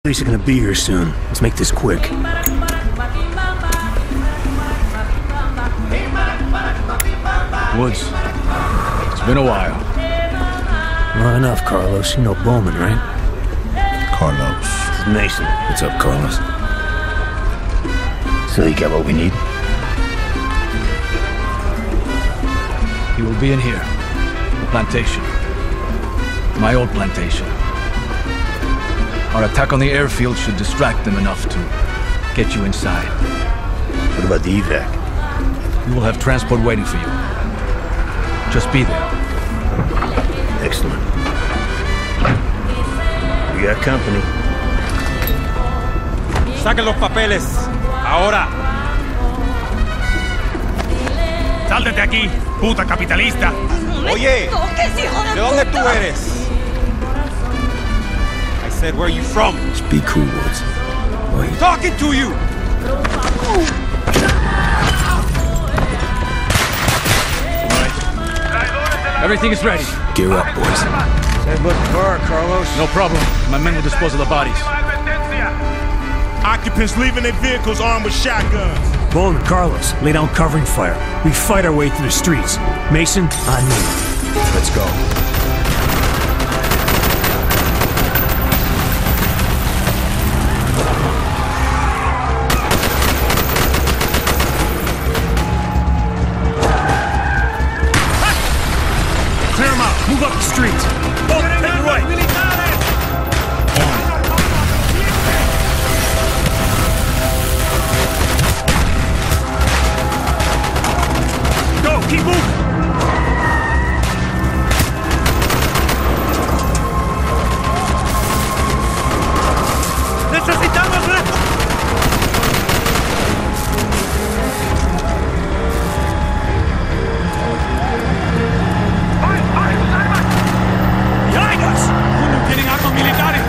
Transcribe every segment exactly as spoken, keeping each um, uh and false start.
Police are gonna be here soon. Let's make this quick. Woods, it's been a while. Not enough, Carlos. You know Bowman, right? Carlos. This is Mason. What's up, Carlos? So you got what we need? He will be in here. The plantation. My old plantation. Our attack on the airfield should distract them enough to get you inside. What about the evac? We will have transport waiting for you. Just be there. Excellent. We got company. Saquen los papeles. Ahora. Sal de aquí, puta capitalista. Oye, ¿de dónde tú eres? I said, where are you from? Just be cool, Woods. Wait. Talking to you. Everything is ready. Gear up, boys. Say, look far, Carlos. No problem. My men will dispose of the bodies. Occupants leaving their vehicles armed with shotguns. Bowman, Carlos, lay down covering fire. We fight our way through the streets. Mason, on me. Let's go. Clear them out. Move up the streets. Oh, take it right. Go, keep moving. Necesitamos la... Behind us! Uno tienen armas militares.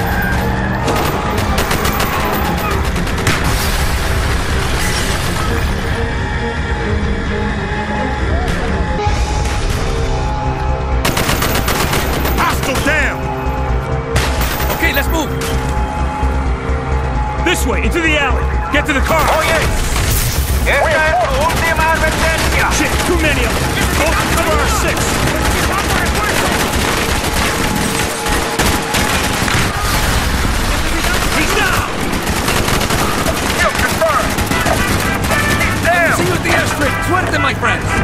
Hostile down. Okay, let's move. This way, into the alley. Get to the car. Oye, esta es tu última advertencia. Shit, too many of them. Go cover our six. He's down! Kill confirmed. He's down. See you at the airstrip. Suerte, my friends.